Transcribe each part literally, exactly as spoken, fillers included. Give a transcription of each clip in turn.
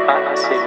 I, I see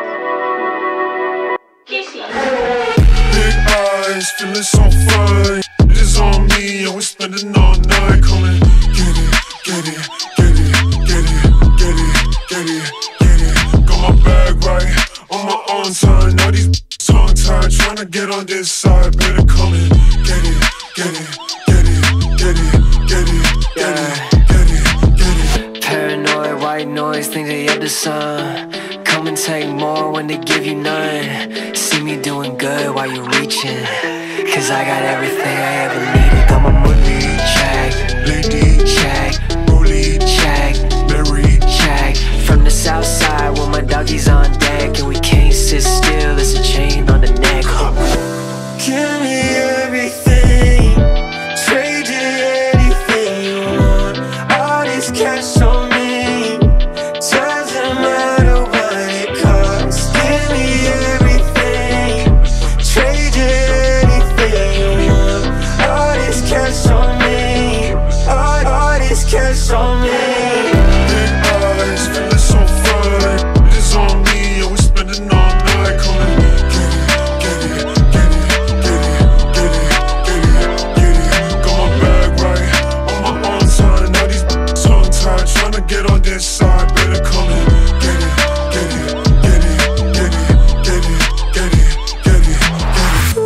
Big eyes, feeling so fine. It is on me, always spending all night. Coming, get it, get it, get it, get it, get it, get it, get it. Got my bag right, on my own time. Now these tongue tied, tryna get on this side. Better come in, get it, get it, get it, get it, get it, get it, get it, get it. Paranoid, white noise, think they up the sun. Come and take more when they give you none. See me doing good while you reaching, cause I got everything I ever needed. Got my money check, Lady check, Rolly check, Mary check. From the south side where my doggies on deck, and we can't sit still, it's a chain on the neck. Give me everything, trade you anything you want. All this cash on me, doesn't matter what it costs. Give me everything, trade you anything you want. All this cash on me, all, all this cash on me. Big eyes, feeling so fine. It is on me, always spending all night. Coming, get it, get it, get it, get it, get it, get it, get it. Got my bag right, on my own time. Now these tongue tied, tryna get on this side. Better come in, get it, get it, get it, get it, get it, get it, get it, get it.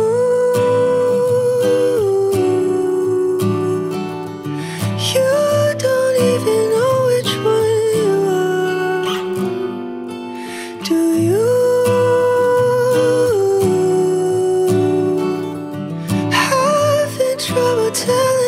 You don't even know which one you are, do you? Having trouble telling